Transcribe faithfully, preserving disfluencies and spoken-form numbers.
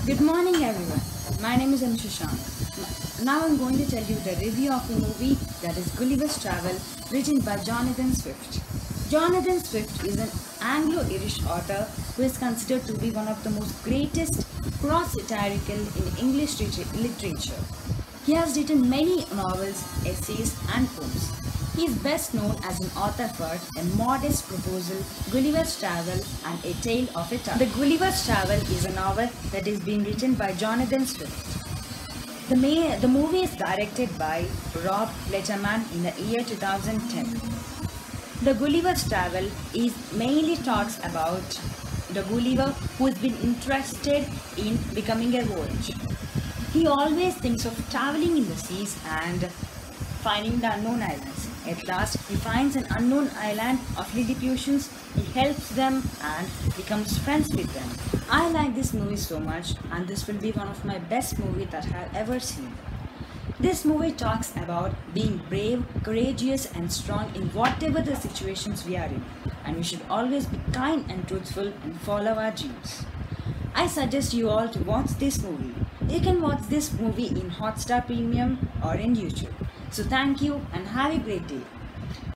Good morning, everyone. My name is Anusha Shank. Now I'm going to tell you the review of the movie that is Gulliver's Travel, written by Jonathan Swift. Jonathan Swift is an Anglo-Irish author who is considered to be one of the most greatest cross-satirical in English literature. He has written many novels, essays, and poems. He is best known as an author for A Modest Proposal, Gulliver's Travel, and A Tale of a Tub. The Gulliver's Travel is a novel that is being written by Jonathan Swift. The, may, the movie is directed by Rob Letterman in the year two thousand ten. The Gulliver's Travel is mainly talks about the Gulliver who has been interested in becoming a voyage. He always thinks of traveling in the seas and finding the unknown islands. At last, he finds an unknown island of Lilliputians. He helps them and becomes friends with them. I like this movie so much, and this will be one of my best movies that I have ever seen. This movie talks about being brave, courageous, and strong in whatever the situations we are in, and we should always be kind and truthful and follow our dreams. I suggest you all to watch this movie. You can watch this movie in Hotstar Premium or in YouTube. So thank you and have a great day.